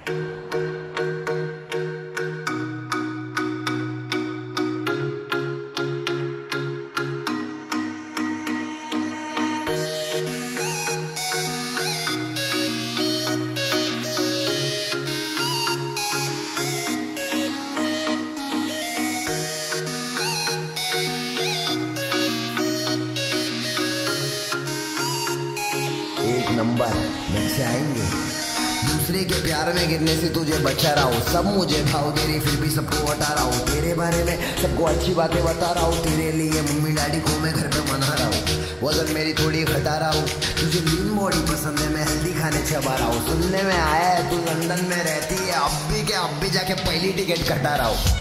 एक नंबर बच्चे आएंगे। दूसरे के प्यार में गिरने से तुझे बचा रहा हूँ, सब मुझे भाव दे रही फिर भी सबको बता रहा हूँ। तेरे बारे में सबको अच्छी बातें बता रहा हूँ। तेरे लिए मम्मी डैडी को मैं घर पे मना रहा हूँ। वजन मेरी थोड़ी घटा रहा हूँ। तुझे लीन बॉडी पसंद है, मैं हेल्दी खाने चबा रहा हूँ। सुनने में आया है तू लंदन में रहती है, अब भी जाके पहली टिकट कटा रहा हूँ।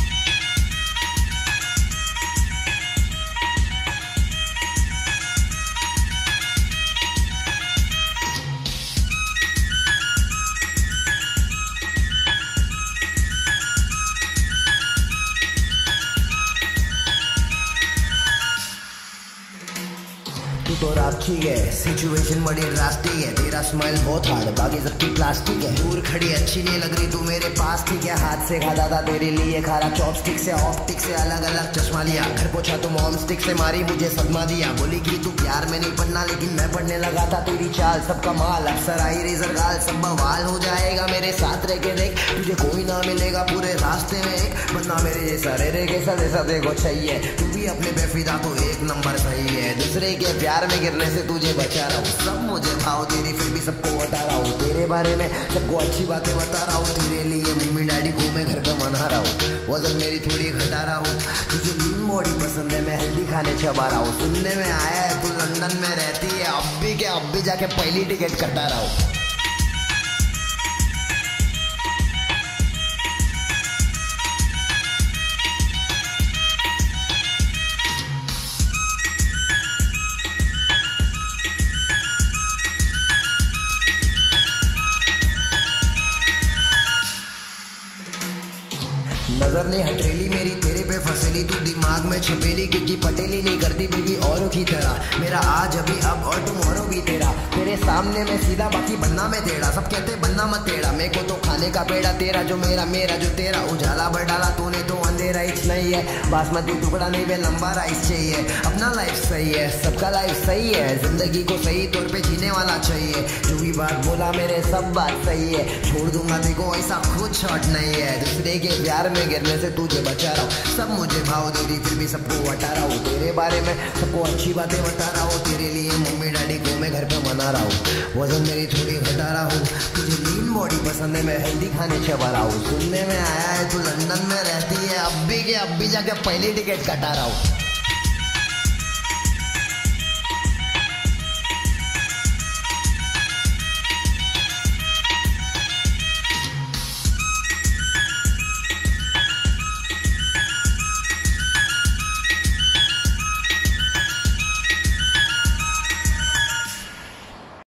तू तो रास्टिक है, सिचुएशन बड़ी ड्रास्टिक है। तेरा स्माइल बहुत हार्ड, बाकी सबकी प्लास्टिक है। दूर खड़ी अच्छी नहीं लग रही, तू मेरे पास ठीक है। हाथ से खाता था तेरे लिए, खा रहा चॉपस्टिक से ऑप्टिक से। अलग अलग चश्मा लिया, घर पहुंचा तो मॉम स्टिक से मारी, मुझे सदमा दिया। बोली कि तू प्यार में नहीं पढ़ना, लेकिन मैं पढ़ने लगा था। तेरी चाल सबका माल, अक्सर आई रेजर गाल, सब बवाल हो जाएगा मेरे साथ रह के देख। तुझे कोई ना मिलेगा पूरे रास्ते में एक बंदा मेरे जैसा रे के सदे सदे को चाहिए। तू भी अपने बेफिदा तो एक नंबर सही है। दूसरे के प्यार में गिरने से तुझे बचा रहा हूँ, सब मुझे भाव दे रही फिर भी सबको बता रहा हूँ। तेरे बारे में सबको अच्छी बातें बता रहा हूँ। तेरे लिए मम्मी डैडी को मैं घर पे मना रहा हूँ। वजन मेरी थोड़ी घटा रहा हूँ। तुझे लीन बॉडी पसंद है, मैं हेल्दी खाने चबा रहा हूँ। सुनने में आया है तू लंदन में रहती है, अब भी जाके पहली टिकट कटा रहा हूँ। नजर ने हथेली मेरी तेरे पे फसेली, तू दिमाग में छपेली, क्योंकि पटेली नहीं करती बेबी औरों की तरह। मेरा आज अभी अब और टुमारो भी तेरा। तेरे सामने मैं सीधा, बाकी बनना मैं टेढ़ा। सब कहते बनना मत टेढ़ा, मेरे को तो खाने का पेड़ा। तेरा जो मेरा, मेरा जो तेरा। उजाला बढ़ डाला तूने तो अंधेरा इच नहीं है। बासमती टुकड़ा नहीं बे, लंबा राइस चाहिए। अपना लाइफ सही है, सबका लाइफ सही है। जिंदगी को सही तौर पे जीने वाला चाहिए। जो भी बात बोला मेरे सब बात सही है। छोड़ दूंगा देखो ऐसा खुद शॉट नहीं है। दूसरे के प्यार में गिरने से तुझे बचा रहा हूँ, सब मुझे भाव दे रही फिर भी सबको हटा रहा हूँ। तेरे बारे में सबको अच्छी बातें बता रहा हूँ। तेरे लिए मम्मी डैडी को मैं घर पे मना रहा हूँ। वजन मेरी थोड़ी घटा रहा हूँ। तुझे लीन बॉडी पसंद है, मैं हेल्दी खाने चबा रहा हूँ। सुनने में आया है तू लंदन में रहती है, अब भी जाके पहली टिकट कटा रहा हूँ।